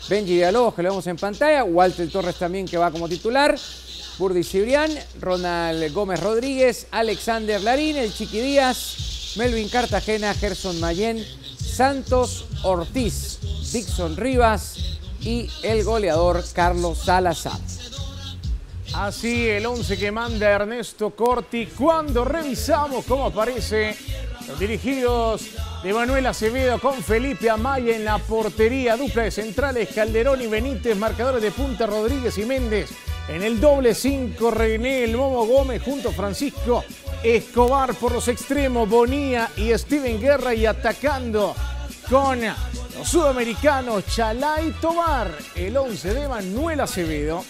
Benji Villalobos, que lo vemos en pantalla. Walter Torres también, que va como titular. Burdi Cibrián, Ronald Gómez Rodríguez, Alexander Larín, el Chiqui Díaz, Melvin Cartagena, Gerson Mayén, Santos Ortiz, Dixon Rivas y el goleador Carlos Salazar. Así el 11 que manda Ernesto Corti cuando revisamos cómo aparece los dirigidos de Manuel Acevedo con Felipe Amaya en la portería, dupla de centrales Calderón y Benítez, marcadores de punta Rodríguez y Méndez. En el doble 5, René El Momo Gómez junto a Francisco Escobar por los extremos, Bonilla y Steven Guerra, y atacando con los sudamericanos Chalá y Tobar, el 11 de Manuel Acevedo.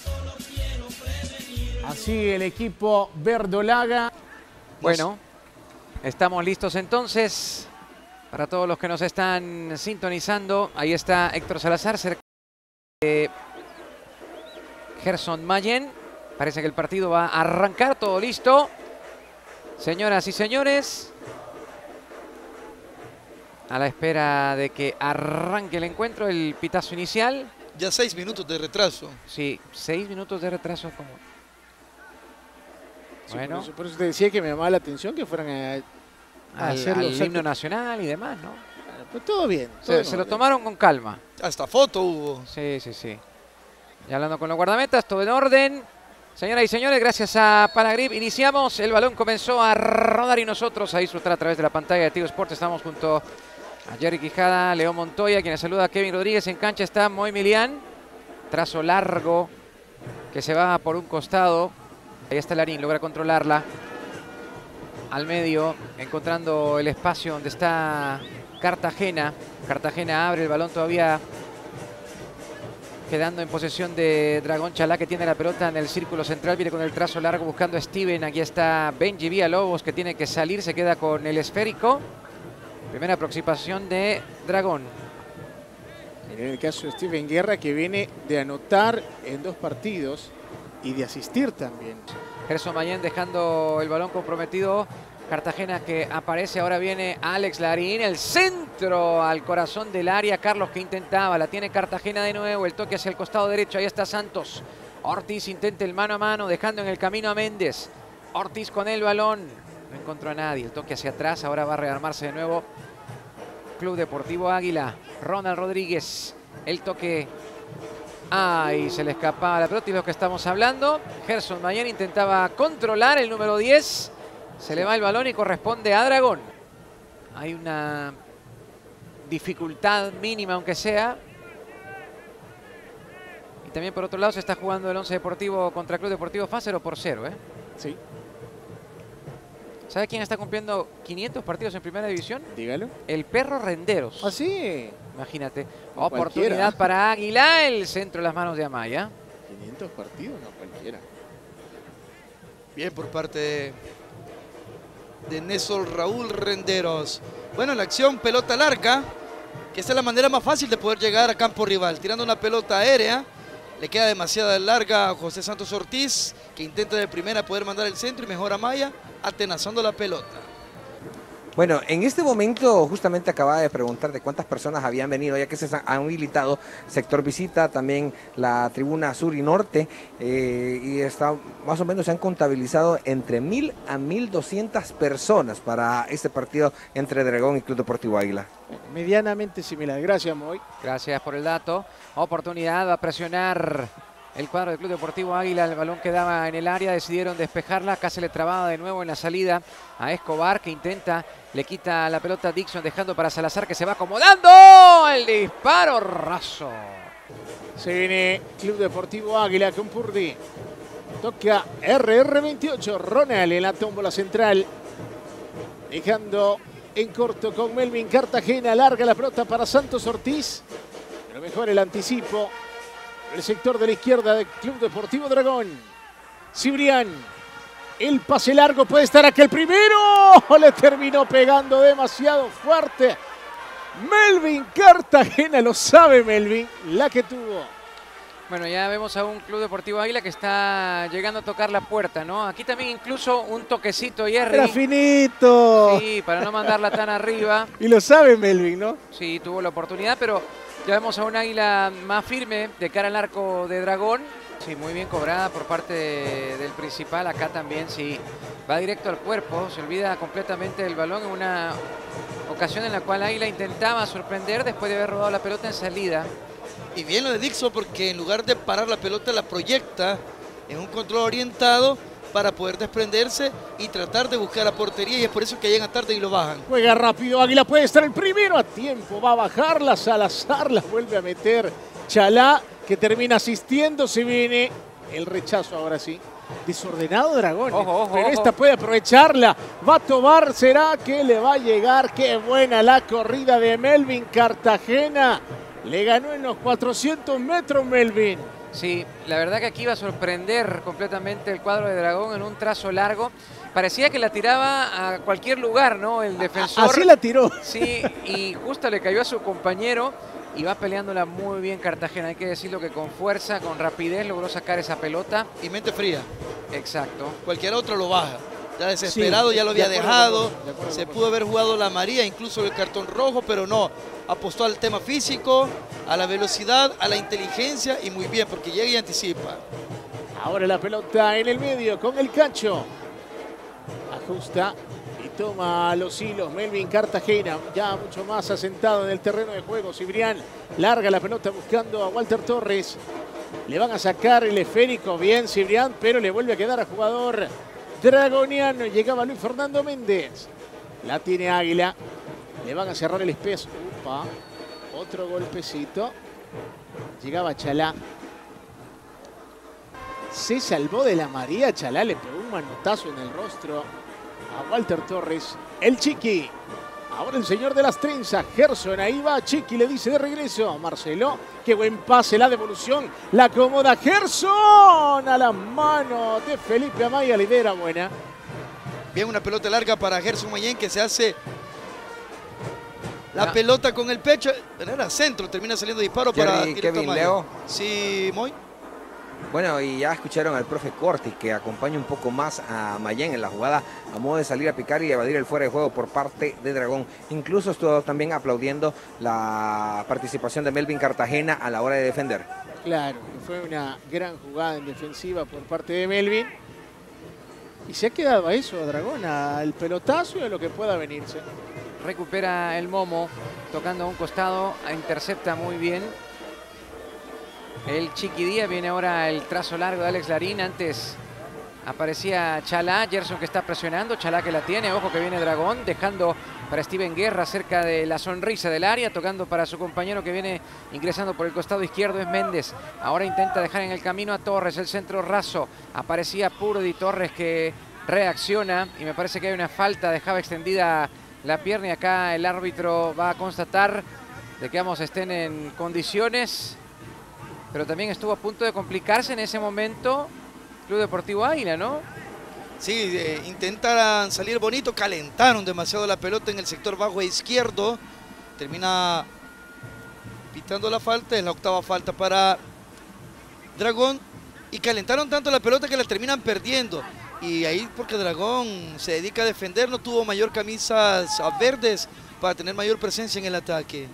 Así el equipo verdolaga. Bueno, estamos listos entonces para todos los que nos están sintonizando. Ahí está Héctor Salazar cerca de Gerson Mayén. Parece que el partido va a arrancar, todo listo. Señoras y señores, a la espera de que arranque el encuentro, el pitazo inicial. Ya 6 minutos de retraso. Sí, 6 minutos de retraso. Como... Sí, bueno, por eso te decía que me llamaba la atención que fueran a hacer al himno nacional y demás, ¿no? Pues todo bien. Se lo tomaron con calma. Hasta foto hubo. Sí, sí, sí. Y hablando con los guardametas, todo en orden. Señoras y señores, gracias a Panagrip iniciamos. El balón comenzó a rodar y nosotros a disfrutar a través de la pantalla de Tigo Sport. Estamos junto a Jerry Quijada, León Montoya, quien saluda a Kevin Rodríguez. En cancha está Moy Milián. Trazo largo que se va por un costado. Ahí está Larín, logra controlarla. Al medio, encontrando el espacio donde está Cartagena. Cartagena abre el balón todavía, quedando en posesión de Dragón Chalá, que tiene la pelota en el círculo central. Viene con el trazo largo buscando a Steven. Aquí está Benji Villalobos, que tiene que salir. Se queda con el esférico. Primera aproximación de Dragón. En el caso de Steven Guerra, que viene de anotar en 2 partidos y de asistir también. Gerson Mayén dejando el balón comprometido. Cartagena que aparece, ahora viene Alex Larín, el centro al corazón del área. Carlos que intentaba, la tiene Cartagena de nuevo, el toque hacia el costado derecho, ahí está Santos. Ortiz intenta el mano a mano, dejando en el camino a Méndez. Ortiz con el balón, no encontró a nadie, el toque hacia atrás, ahora va a rearmarse de nuevo Club Deportivo Águila. Ronald Rodríguez, el toque. Ay, se le escapaba la pelota y lo que estamos hablando. Gerson Mayén intentaba controlar el número 10. Se le va el balón y corresponde a Dragón. Hay una dificultad mínima, aunque sea. Y también por otro lado se está jugando el Once Deportivo contra Club Deportivo FAS 0-0, ¿eh? Sí. ¿Sabe quién está cumpliendo 500 partidos en Primera División? Dígalo. El Perro Renderos. ¿Ah, sí? Imagínate. No Oportunidad cualquiera. para Águila. El centro en las manos de Amaya. 500 partidos, no cualquiera. Bien por parte de Néstor Raúl Renderos. Bueno, la acción pelota larga, que esta es la manera más fácil de poder llegar a campo rival. Tirando una pelota aérea, le queda demasiado larga a José Santos Ortiz, que intenta de primera poder mandar el centro y mejor Amaya atenazando la pelota. Bueno, en este momento justamente acababa de preguntar de cuántas personas habían venido, ya que se han habilitado sector visita, también la tribuna sur y norte, y está, más o menos se han contabilizado entre 1000 a 1200 personas para este partido entre Dragón y Club Deportivo Águila. Medianamente similar. Gracias, Moy. Gracias por el dato. Oportunidad a presionar el cuadro del Club Deportivo Águila. El balón quedaba en el área, decidieron despejarla. Acá se le trababa de nuevo en la salida a Escobar, que intenta, le quita la pelota a Dixon, dejando para Salazar, que se va acomodando. El disparo raso. Se viene Club Deportivo Águila con Purdi. Toca RR28. Ronald en la tómbola central. Dejando en corto con Melvin Cartagena. Larga la pelota para Santos Ortiz. Pero mejor el anticipo. El sector de la izquierda del Club Deportivo Dragón. Cibrián. El pase largo puede estar aquel primero. Le terminó pegando demasiado fuerte. Melvin Cartagena, lo sabe Melvin, la que tuvo. Bueno, ya vemos a un Club Deportivo Águila que está llegando a tocar la puerta, ¿no? Aquí también incluso un toquecito, Jerry. Era finito. Sí, para no mandarla tan arriba. Y lo sabe Melvin, ¿no? Sí, tuvo la oportunidad, pero Ya vemos a un Águila más firme de cara al arco de Dragón. Sí, muy bien cobrada por parte del principal. Acá también sí va directo al cuerpo. Se olvida completamente del balón en una ocasión en la cual Águila intentaba sorprender después de haber robado la pelota en salida. Y bien lo de Dixon, porque en lugar de parar la pelota la proyecta en un control orientado para poder desprenderse y tratar de buscar la portería, y es por eso que llegan tarde y lo bajan. Juega rápido Águila, puede estar el primero a tiempo, va a bajarla Salazar, la vuelve a meter Chalá, que termina asistiendo. Se viene el rechazo ahora sí. Desordenado Dragón, pero esta puede aprovecharla. Va a Tobar, ¿será que le va a llegar? Qué buena la corrida de Melvin Cartagena. Le ganó en los 400 metros Melvin. Sí, la verdad que aquí iba a sorprender completamente el cuadro de Dragón en un trazo largo. Parecía que la tiraba a cualquier lugar, ¿no? El defensor. Así la tiró. Sí, y justo le cayó a su compañero y va peleándola muy bien Cartagena. Hay que decirlo que con fuerza, con rapidez logró sacar esa pelota. Y mente fría. Exacto. Cualquier otro lo baja. Ya desesperado, sí, ya lo había dejado. Se pudo haber jugado la amarilla, incluso el cartón rojo, pero no. Apostó al tema físico, a la velocidad, a la inteligencia y muy bien, porque llega y anticipa. Ahora la pelota en el medio con el Cacho. Ajusta y toma los hilos Melvin Cartagena, ya mucho más asentado en el terreno de juego. Cibrián larga la pelota buscando a Walter Torres. Le van a sacar el esférico, bien Cibrián, pero le vuelve a quedar a jugador dragoniano. Llegaba Luis Fernando Méndez. La tiene Águila. Le van a cerrar el espeso. Upa, otro golpecito. Llegaba Chalá. Se salvó de la María. Chalá le pegó un manotazo en el rostro a Walter Torres. El Chiqui. Ahora el señor de las trenzas, Gerson, ahí va, Chiqui le dice de regreso. Marcelo, qué buen pase, la devolución, la acomoda Gerson a la mano de Felipe Amaya, la idea era buena. Bien, una pelota larga para Gerson Mayén, que se hace la pelota con el pecho. Era centro, termina saliendo disparo para Kevin Leo. Sí, Moy. Bueno, y ya escucharon al profe Corti, que acompaña un poco más a Mayén en la jugada a modo de salir a picar y evadir el fuera de juego por parte de Dragón. Incluso estuvo también aplaudiendo la participación de Melvin Cartagena a la hora de defender. Claro, fue una gran jugada en defensiva por parte de Melvin. Y se ha quedado a eso, a Dragón, al pelotazo y a lo que pueda venirse. Recupera el Momo, tocando a un costado, intercepta muy bien. El Chiqui Díaz, viene ahora el trazo largo de Alex Larín. Antes aparecía Chalá, Gerson que está presionando, Chalá que la tiene, ojo que viene Dragón, dejando para Steven Guerra cerca de la sonrisa del área, tocando para su compañero que viene ingresando por el costado izquierdo, es Méndez. Ahora intenta dejar en el camino a Torres, el centro raso, aparecía Purdy, Torres que reacciona y me parece que hay una falta, dejaba extendida la pierna y acá el árbitro va a constatar de que ambos estén en condiciones. Pero también estuvo a punto de complicarse en ese momento Club Deportivo Águila, ¿no? Sí, intentaron salir bonito, calentaron demasiado la pelota en el sector bajo izquierdo. Termina pitando la falta, es la octava falta para Dragón. Y calentaron tanto la pelota que la terminan perdiendo. Y ahí porque Dragón se dedica a defender, no tuvo mayor camisas verdes para tener mayor presencia en el ataque.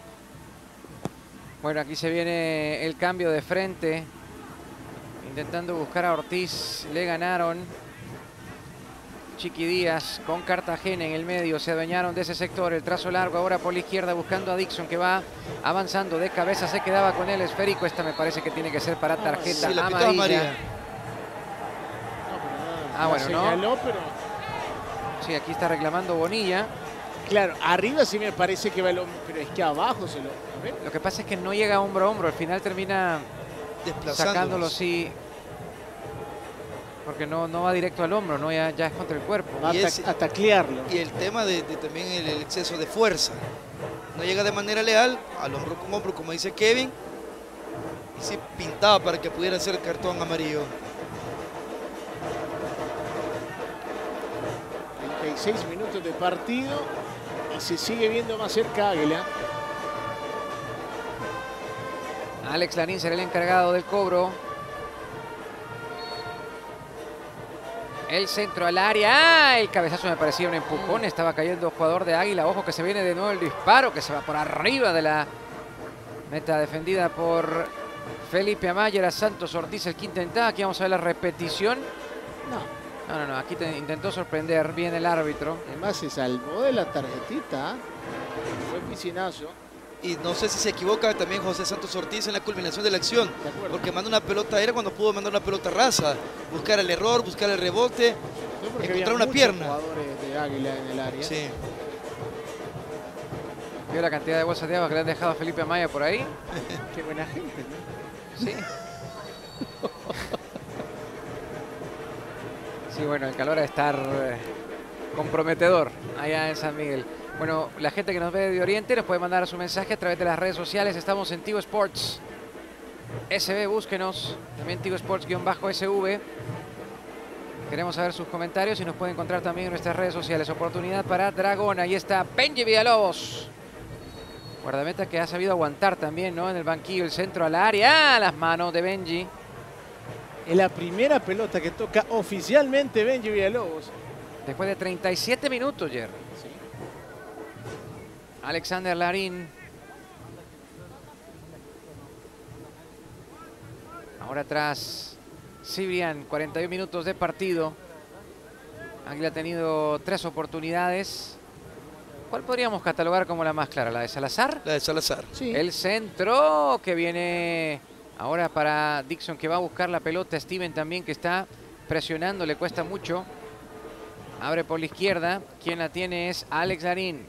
Bueno, aquí se viene el cambio de frente. Intentando buscar a Ortiz. Le ganaron. Chiqui Díaz con Cartagena en el medio. Se adueñaron de ese sector. El trazo largo ahora por la izquierda buscando a Dixon que va avanzando de cabeza. Se quedaba con el esférico. Esta me parece que tiene que ser para tarjeta amarilla. Bueno, señaló, no. Sí, aquí está reclamando Bonilla. Claro, arriba sí me parece que va el hombro, pero es que abajo se lo... Lo que pasa es que no llega hombro a hombro. Al final termina sacándolo, sí. Porque no va directo al hombro, ¿no? Ya es contra el cuerpo. Va a taclearlo. Y el tema de también el exceso de fuerza. No llega de manera leal, al hombro con hombro, como dice Kevin. Y sí pintaba para que pudiera ser cartón amarillo. 36 minutos de partido y se sigue viendo más cerca Águila. Alex Larín será el encargado del cobro. El centro al área. ¡Ah! El cabezazo me parecía un empujón. Estaba cayendo el jugador de Águila. Ojo que se viene de nuevo el disparo, que se va por arriba de la Meta defendida por Felipe Amaya. Era Santos Ortiz el que intentaba. Aquí vamos a ver la repetición. No. Aquí intentó sorprender bien el árbitro. Además se salvó de la tarjetita. Fue piscinazo. Y no sé si se equivoca también José Santos Ortiz en la culminación de la acción. Porque manda una pelota aérea cuando pudo mandar una pelota rasa. Buscar el error, buscar el rebote, encontrar una pierna. Jugadores de Águila en el área. Sí. Vio la cantidad de bolsas de agua que le han dejado a Felipe Amaya por ahí. Qué buena gente, ¿no? Sí. Sí, bueno, el calor a estar comprometedor allá en San Miguel. Bueno, la gente que nos ve de Oriente nos puede mandar su mensaje a través de las redes sociales. Estamos en Tigo Sports SB, búsquenos. También Tigo Sports-SV. Queremos saber sus comentarios y nos puede encontrar también en nuestras redes sociales. Oportunidad para Dragón. Ahí está Benji Villalobos. Guardameta que ha sabido aguantar también, ¿no? En el banquillo, el centro al área. Las manos de Benji. Es la primera pelota que toca oficialmente Benji Villalobos. Después de 37 minutos, Jerry. Sí. Alexander Larín. Ahora atrás Cibrián, 41 minutos de partido. Águila ha tenido 3 oportunidades. ¿Cuál podríamos catalogar como la más clara? ¿La de Salazar? La de Salazar. Sí. El centro que viene ahora para Dixon, que va a buscar la pelota. Steven también, que está presionando, le cuesta mucho. Abre por la izquierda. Quien la tiene es Alex Larín.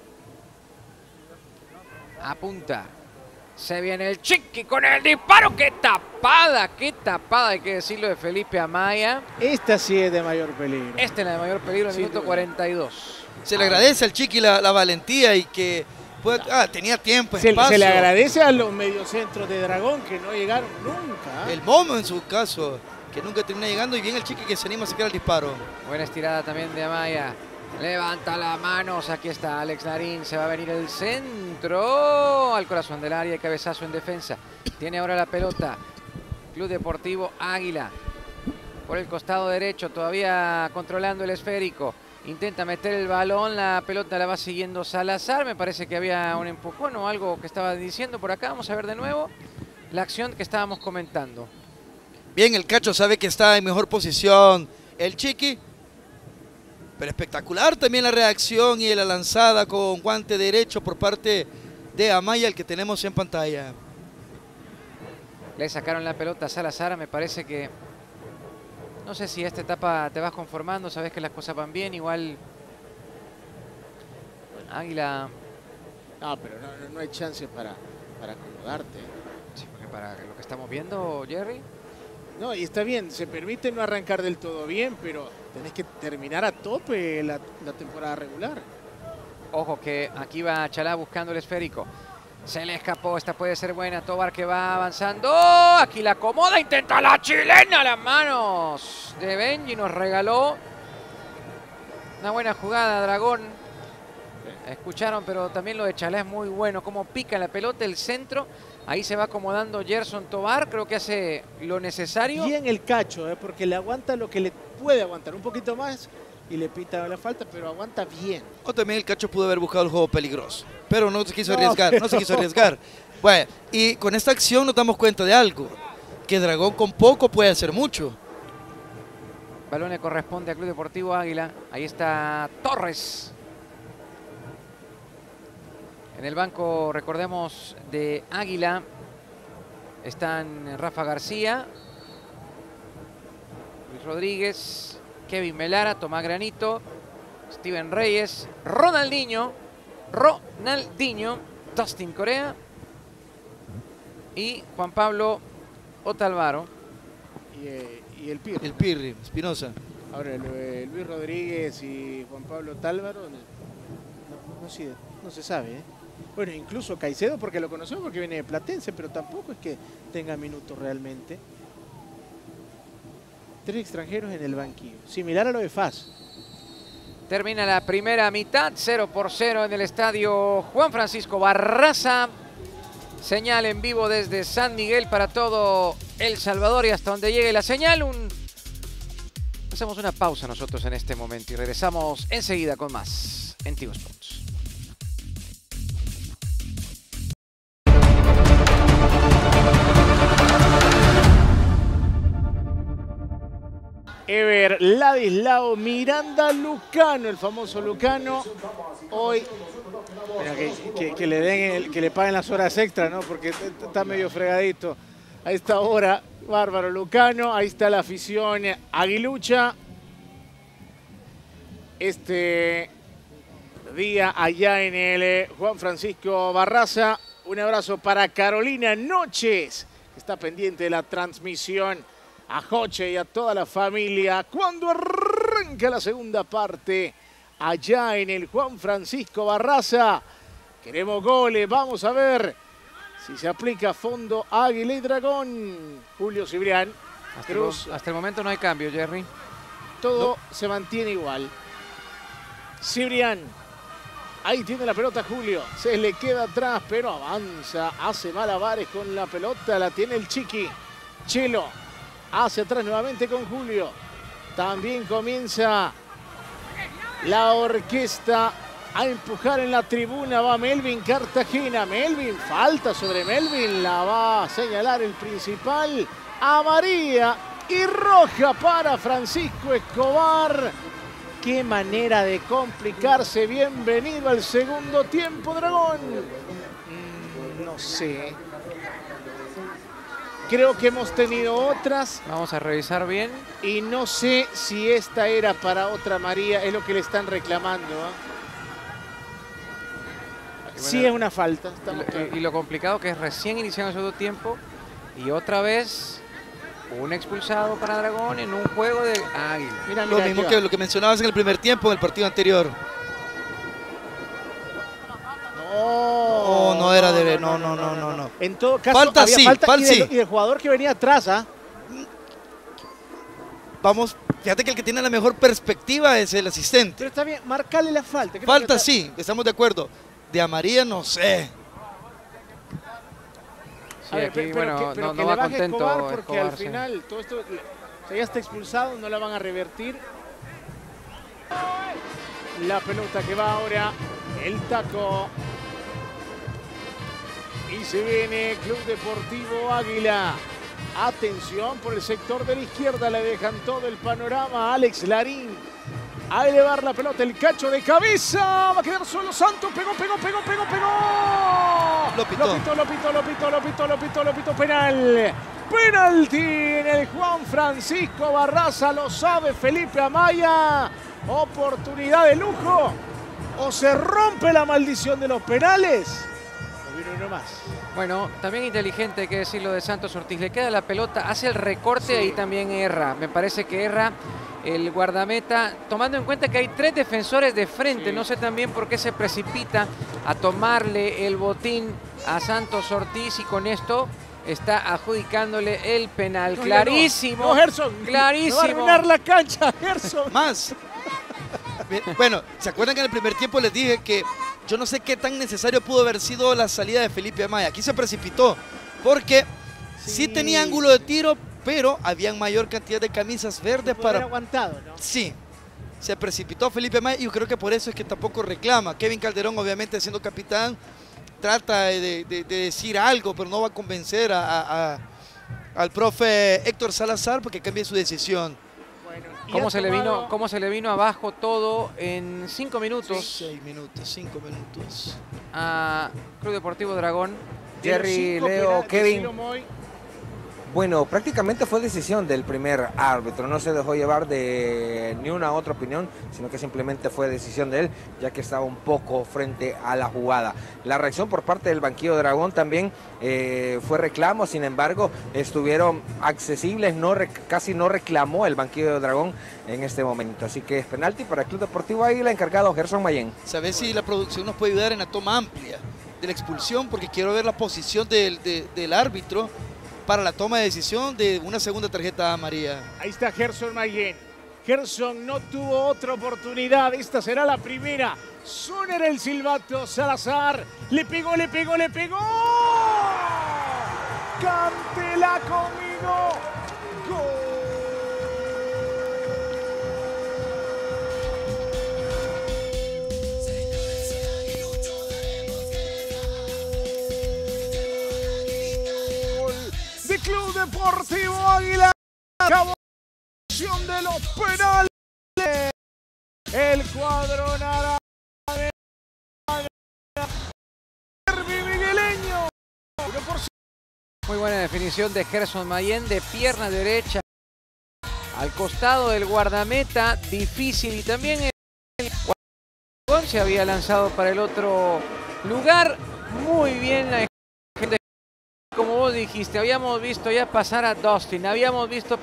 Apunta. Se viene el Chiqui con el disparo. ¡Qué tapada! ¡Qué tapada! Hay que decirlo de Felipe Amaya. Esta sí es de mayor peligro. Esta es la de mayor peligro en el minuto 42. Se le agradece al Chiqui la valentía y que tenía tiempo, espacio. Se le agradece a los mediocentros de Dragón que no llegaron nunca. El Momo en su caso, que nunca termina llegando, y bien el Chiqui que se anima a sacar el disparo. Buena estirada también de Amaya. Levanta las manos. Aquí está Alex Larín. Se va a venir el centro al corazón del área. Cabezazo en defensa. Tiene ahora la pelota Club Deportivo Águila. Por el costado derecho. Todavía controlando el esférico. Intenta meter el balón. La pelota la va siguiendo Salazar. Me parece que había un empujón o algo que estaba diciendo por acá. Vamos a ver de nuevo la acción que estábamos comentando. Bien, el Cacho sabe que está en mejor posición el Chiqui. Pero espectacular también la reacción y la lanzada con guante derecho por parte de Amaya, el que tenemos en pantalla. Le sacaron la pelota a Salazar. Me parece que... No sé si esta etapa te vas conformando. Sabes que las cosas van bien. Igual... Águila... No, pero no hay chance para acomodarte. Sí, porque para lo que estamos viendo, Jerry... No, y está bien, se permite no arrancar del todo bien, pero tenés que terminar a tope la temporada regular. Ojo que aquí va Chalá buscando el esférico. Se le escapó, esta puede ser buena. Tobar que va avanzando. Aquí la acomoda, intenta la chilena. Las manos de Benji nos regaló una buena jugada, Dragón. Escucharon, pero también lo de Chalá es muy bueno. Cómo pica la pelota, el centro. Ahí se va acomodando Gerson Tobar, creo que hace lo necesario. Bien el Cacho, porque le aguanta lo que le puede aguantar, un poquito más y le pita la falta, pero aguanta bien. O también el Cacho pudo haber buscado el juego peligroso, pero no se quiso arriesgar, no se quiso arriesgar. Bueno, y con esta acción nos damos cuenta de algo, que Dragón con poco puede hacer mucho. Balón le corresponde al Club Deportivo Águila. Ahí está Torres. En el banco, recordemos, de Águila están Rafa García, Luis Rodríguez, Kevin Melara, Tomás Granito, Steven Reyes, Ronaldinho, Dustin Corea y Juan Pablo Otálvaro. Y el Pirri. El Pirri, Espinosa. Ahora, Luis Rodríguez y Juan Pablo Otálvaro, no se sabe, ¿eh? Bueno, incluso Caicedo, porque lo conocemos, porque viene de Platense, pero tampoco es que tenga minutos realmente. 3 extranjeros en el banquillo, similar a lo de FAS. Termina la primera mitad, 0-0 en el estadio Juan Francisco Barraza. Señal en vivo desde San Miguel para todo El Salvador y hasta donde llegue la señal. Hacemos una pausa nosotros en este momento y regresamos enseguida con más en Tigo Sports. Ever Ladislao Miranda Lucano, el famoso Lucano. Hoy Mira, que le den que le paguen las horas extras, ¿no? Porque está medio fregadito a esta hora. bárbaro Lucano, ahí está la afición aguilucha. Este día allá en el Juan Francisco Barraza. Un abrazo para Carolina Noches, que está pendiente de la transmisión. A Joche y a toda la familia. Cuando arranca la segunda parte, allá en el Juan Francisco Barraza. Queremos goles, vamos a ver si se aplica a fondo Águila y Dragón. Julio Cibrián. Hasta el momento no hay cambio, Jerry. Todo se mantiene igual. Cibrián. Ahí tiene la pelota Julio. Se le queda atrás, pero avanza. Hace malabares con la pelota. La tiene el Chiqui. Chelo. Hacia atrás nuevamente con Julio. También comienza la orquesta a empujar en la tribuna. Va Melvin Cartagena. Melvin, falta sobre Melvin. La va a señalar el principal. Amarilla y roja para Francisco Escobar. Qué manera de complicarse. Bienvenido al segundo tiempo, Dragón. No sé. Creo que hemos tenido otras. Vamos a revisar bien. Y no sé si esta era para otra María. Es lo que le están reclamando. Sí es una falta. Y lo complicado que es recién iniciando el segundo tiempo. Y otra vez un expulsado para Dragón en un juego de Águila. Mira, lo mismo que lo que mencionabas en el primer tiempo, en el partido anterior. No era de... No. En todo caso, falta había sí, falta sí. Y el jugador que venía atrás, Vamos, fíjate que el que tiene la mejor perspectiva es el asistente. Pero está bien, marcarle la falta. Falta sí, estamos de acuerdo. De amarilla no sé. Sí, aquí, bueno, pero no va contento Escobar, porque Escobar, al final todo esto ya está expulsado, no la van a revertir. La pelota que va ahora, el taco. Y se viene Club Deportivo Águila. Atención por el sector de la izquierda, le dejan todo el panorama a Alex Larín. A elevar la pelota, el cacho de cabeza. Va a quedar solo Santos. Pegó. Lo pitó. Penal. Penalti en el Juan Francisco Barraza. Lo sabe Felipe Amaya. Oportunidad de lujo. O se rompe la maldición de los penales. O viene uno más. Bueno, también inteligente, hay que decirlo de Santos Ortiz. Le queda la pelota, hace el recorte y también erra. Me parece que erra el guardameta, tomando en cuenta que hay 3 defensores de frente. No sé también por qué se precipita a tomarle el botín a Santos Ortiz y con esto está adjudicándole el penal. Clarísimo. No, Gerson. Clarísimo. Va a arruinar la cancha, Gerson. Más. Bueno, ¿se acuerdan que en el primer tiempo les dije que yo no sé qué tan necesario pudo haber sido la salida de Felipe Amaya? Aquí se precipitó porque sí tenía ángulo de tiro, pero habían mayor cantidad de camisas verdes para... aguantado, ¿no? Sí, se precipitó Felipe Amaya y yo creo que por eso es que tampoco reclama. Kevin Calderón, obviamente siendo capitán, trata de decir algo, pero no va a convencer al profe Héctor Salazar porque cambie su decisión. ¿Cómo se le vino abajo todo en 5 minutos? 5 minutos. A Club Deportivo Dragón. Jerry, Leo, Kevin. Bueno, prácticamente fue decisión del primer árbitro, no se dejó llevar de ni una otra opinión, sino que simplemente fue decisión de él, ya que estaba un poco frente a la jugada. La reacción por parte del banquillo de Dragón también fue reclamo, sin embargo, estuvieron accesibles, casi no reclamó el banquillo de Dragón en este momento. Así que es penalti para el Club Deportivo Águila, encargado Gerson Mayén. ¿Sabes si la producción nos puede ayudar en la toma amplia de la expulsión? Porque quiero ver la posición del árbitro para la toma de decisión de una segunda tarjeta amarilla. Ahí está Gerson Mayén. Gerson no tuvo otra oportunidad. Esta será la primera. Suena el silbato. Salazar le pegó. Cántela conmigo. Gol. De Club Deportivo Águila. Acabó la acción de de los penales. El cuadro naranja de Derby migueleño. Muy buena definición de Gerson Mayén de pierna derecha al costado del guardameta, difícil, y también el guardameta se había lanzado para el otro lugar. Muy bien la gente, como vos dijiste, habíamos visto ya pasar a Dustin, habíamos visto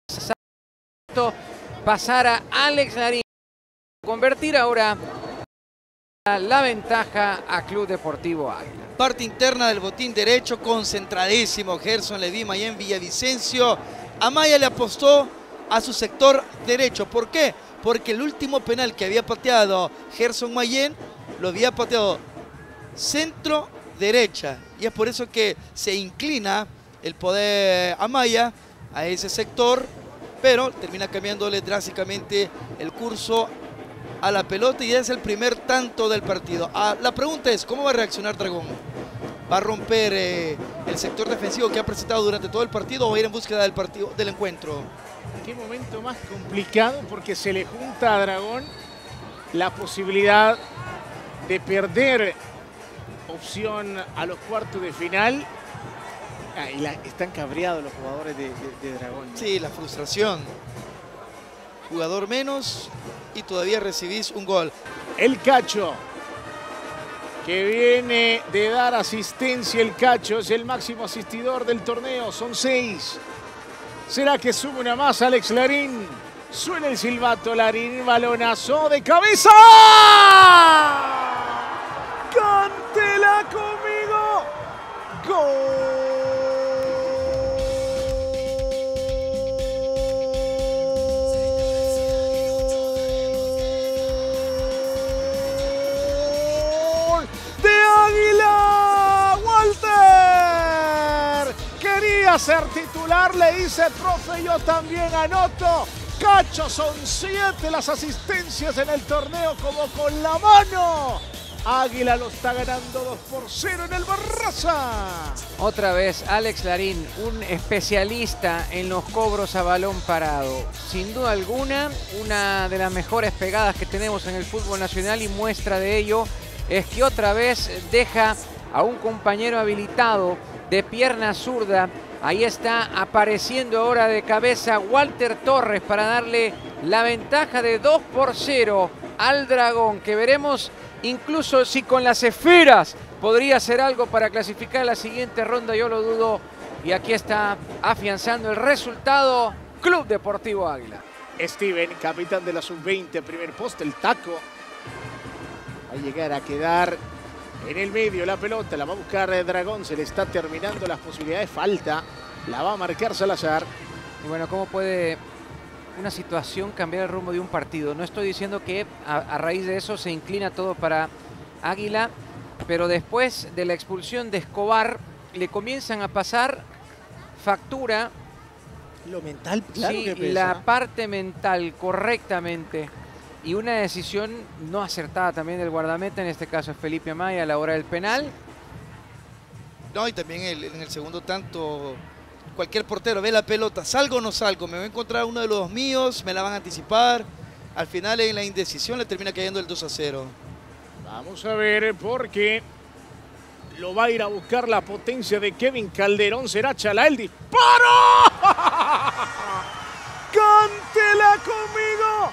pasar a Alex Larín, convertir ahora la ventaja a Club Deportivo Águila. Parte interna del botín derecho, concentradísimo Gerson Leví Mayén Villavicencio. Amaya le apostó a su sector derecho. ¿Por qué? Porque el último penal que había pateado Gerson Mayén lo había pateado centro derecha. Y es por eso que se inclina el poder Amaya a ese sector, pero termina cambiándole drásticamente el curso a la pelota y es el primer tanto del partido. La pregunta es, ¿cómo va a reaccionar Dragón? ¿Va a romper el sector defensivo que ha presentado durante todo el partido o va a ir en búsqueda del encuentro? Qué momento más complicado, porque se le junta a Dragón la posibilidad de perder opción a los cuartos de final. Están cabreados los jugadores de Dragón, ¿no? Sí, la frustración. Jugador menos y todavía recibís un gol. El Cacho, que viene de dar asistencia. El Cacho es el máximo asistidor del torneo, son 6. ¿Será que sube una más Alex Larín? Suena el silbato, Larín, balonazo de cabeza. ¡Cántela conmigo! ¡Gol! Ser titular, le dice, profe, yo también anoto. Cacho, son 7 las asistencias en el torneo, como con la mano. Águila lo está ganando 2-0 en el Barraza. Otra vez Alex Larín, un especialista en los cobros a balón parado. Sin duda alguna, una de las mejores pegadas que tenemos en el fútbol nacional, y muestra de ello es que otra vez deja a un compañero habilitado de pierna zurda. Ahí está apareciendo ahora de cabeza Walter Torres para darle la ventaja de 2-0 al Dragón, que veremos incluso si con las esferas podría hacer algo para clasificar a la siguiente ronda. Yo lo dudo, y aquí está afianzando el resultado Club Deportivo Águila. Steven, capitán de la sub-20, primer poste, el taco. Va a llegar a quedar en el medio la pelota, la va a buscar Dragón, se le está terminando las posibilidades, falta, la va a marcar Salazar. Y bueno, ¿cómo puede una situación cambiar el rumbo de un partido? No estoy diciendo que a raíz de eso se inclina todo para Águila, pero después de la expulsión de Escobar le comienzan a pasar factura. Lo mental, claro, sí, que pesa. la parte mental, correctamente. Y una decisión no acertada también del guardameta, en este caso Felipe Amaya, a la hora del penal. No, y también en el segundo tanto, cualquier portero ve la pelota, salgo o no salgo, me voy a encontrar uno de los míos, me la van a anticipar. Al final en la indecisión le termina cayendo el 2-0. Vamos a ver, porque lo va a ir a buscar la potencia de Kevin Calderón. Será Chalá el disparo. ¡Cántela conmigo!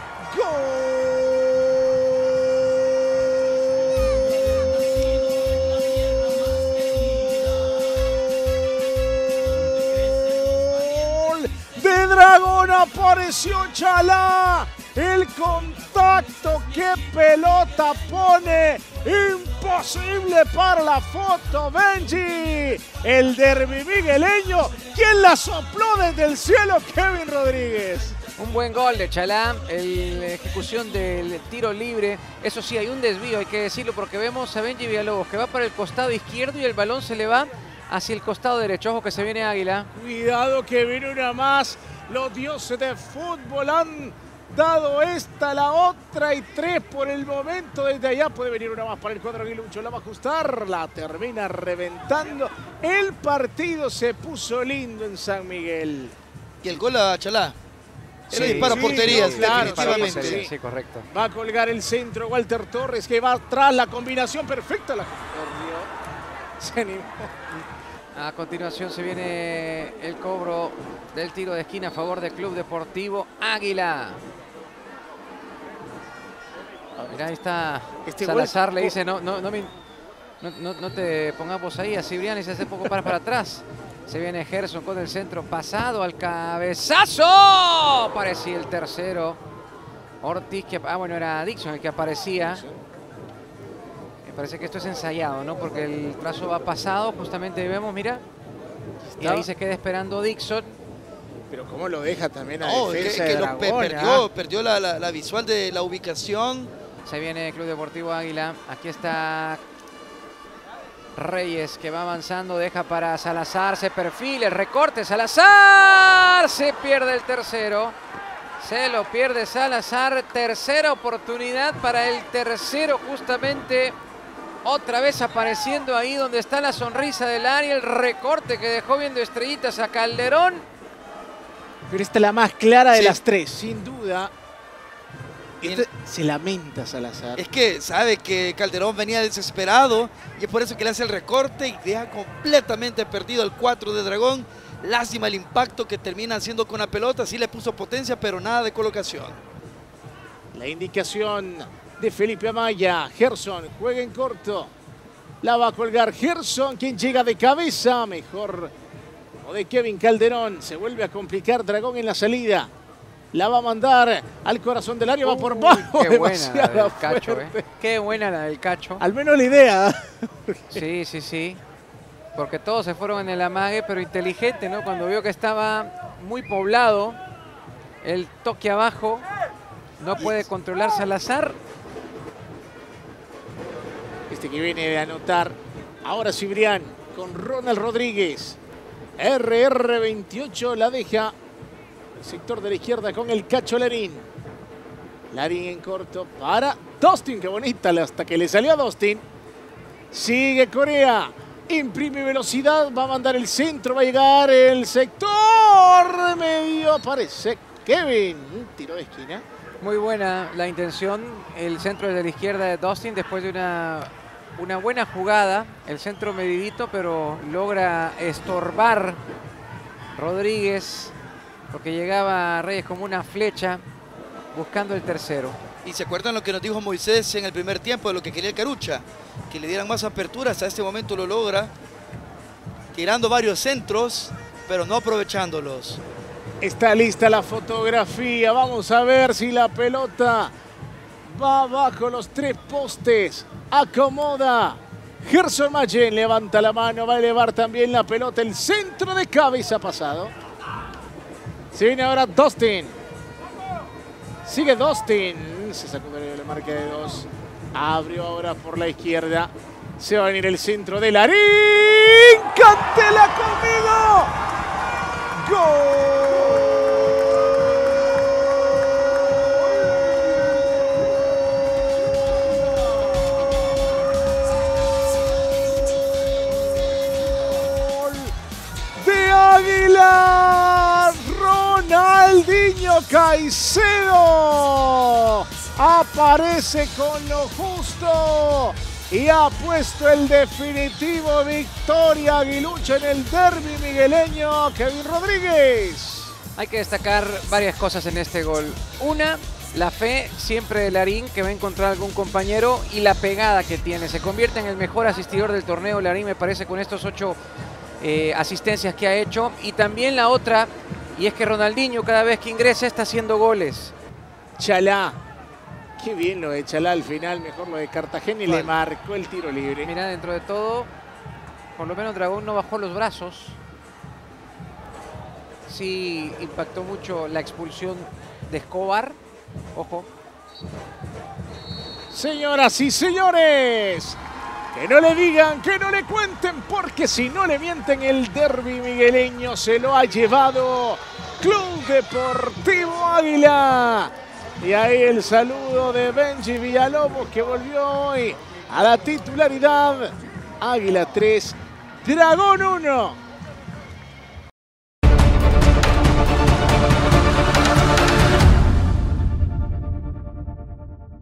¡Gol de Dragón! Apareció Chalá. El contacto, qué pelota pone. Imposible para la foto, Benji. El derbi migueleño. ¿Quién la sopló desde el cielo? Kevin Rodríguez. Un buen gol de Chalá, la ejecución del tiro libre. Eso sí, hay un desvío, hay que decirlo, porque vemos a Benji Villalobos que va para el costado izquierdo y el balón se le va hacia el costado derecho. Ojo que se viene Águila. Cuidado que viene una más. Los dioses de fútbol han dado esta, la otra y 3 por el momento. Desde allá puede venir una más para el cuadro aguilucho. La va a ajustar, la termina reventando. El partido se puso lindo en San Miguel. Y el gol a Chalá. Era disparo a porterías, claro, definitivamente. sí. Sí, correcto. Va a colgar el centro Walter Torres, que va atrás, la combinación perfecta. Se animó. A continuación se viene el cobro del tiro de esquina a favor del Club Deportivo Águila. Mirá, ahí está Salazar, gol, le dice, no te pongas vos ahí, a Cibrián y se hace poco para atrás. Se viene Gerson con el centro pasado al cabezazo. Parecía el tercero. Ortiz, bueno, era Dixon el que aparecía. Me parece que esto es ensayado, ¿no? Porque el brazo va pasado, justamente vemos, mira. Y ahí se queda esperando Dixon. Pero cómo lo deja también a No, defensa que de lo Dragón, perdió la visual de la ubicación. Se viene el Club Deportivo Águila. Aquí está Reyes que va avanzando, deja para Salazar, se perfila, el recorte, Salazar, se pierde el tercero, se lo pierde Salazar, tercera oportunidad para el tercero justamente, otra vez apareciendo ahí donde está la sonrisa del área, el recorte que dejó viendo estrellitas a Calderón. Pero esta es la más clara de Sí. las tres, sin duda. Se lamenta Salazar. Es que sabe que Calderón venía desesperado y es por eso que le hace el recorte y deja completamente perdido el 4 de Dragón. Lástima el impacto que termina haciendo con la pelota. Sí le puso potencia, pero nada de colocación. La indicación de Felipe Amaya. Gerson juega en corto. La va a colgar Gerson, quien llega de cabeza. Mejor o de Kevin Calderón. Se vuelve a complicar Dragón en la salida. La va a mandar al corazón del área, va por bajo. Qué buena la Demasiado del Cacho, fuerte. Qué buena la del Cacho. Al menos la idea. Sí, sí, sí. Porque todos se fueron en el amague, pero inteligente, ¿no? Cuando vio que estaba muy poblado, el toque abajo, no puede controlar Salazar. Este que viene de anotar. Ahora Cibrián con Ronald Rodríguez. RR28 la deja. Sector de la izquierda con el Cacho Larín. Larín en corto para Dustin. Qué bonita hasta que le salió a Dustin. Sigue Corea. Imprime velocidad. Va a mandar el centro. Va a llegar el sector de medio. Aparece Kevin. Un tiro de esquina. Muy buena la intención. El centro de la izquierda de Dustin después de una buena jugada. El centro medidito, pero logra estorbar Rodríguez. Porque llegaba Reyes como una flecha buscando el tercero. Y se acuerdan lo que nos dijo Moisés en el primer tiempo de lo que quería el Carucha, que le dieran más apertura. Hasta este momento lo logra, tirando varios centros, pero no aprovechándolos. Está lista la fotografía. Vamos a ver si la pelota va bajo los tres postes. Acomoda. Gerson Mayen levanta la mano. Va a elevar también la pelota. El centro de cabeza pasado. Se viene ahora Dustin. Sigue Dustin. Se sacó de la marca de dos. Abrió ahora por la izquierda. Se va a venir el centro de Larín. ¡Cantela conmigo! ¡Gol de Águila! Ronaldinho Caicedo aparece con lo justo y ha puesto el definitivo victoria aguilucha en el derbi migueleño. Kevin Rodríguez. Hay que destacar varias cosas en este gol. Una, la fe siempre de Larín, que va a encontrar algún compañero, y la pegada que tiene. Se convierte en el mejor asistidor del torneo Larín, me parece, con estos 8 asistencias que ha hecho. Y también la otra, y es que Ronaldinho cada vez que ingresa está haciendo goles. Chalá. Qué bien lo de Chalá al final, mejor lo de Cartagena y le marcó el tiro libre. Mira, dentro de todo, por lo menos Dragón no bajó los brazos. Sí impactó mucho la expulsión de Escobar. Ojo. Señoras y señores, que no le digan, que no le cuenten, porque si no le mienten, el derbi migueleño se lo ha llevado Club Deportivo Águila. Y ahí el saludo de Benji Villalobos, que volvió hoy a la titularidad. Águila 3, Dragón 1.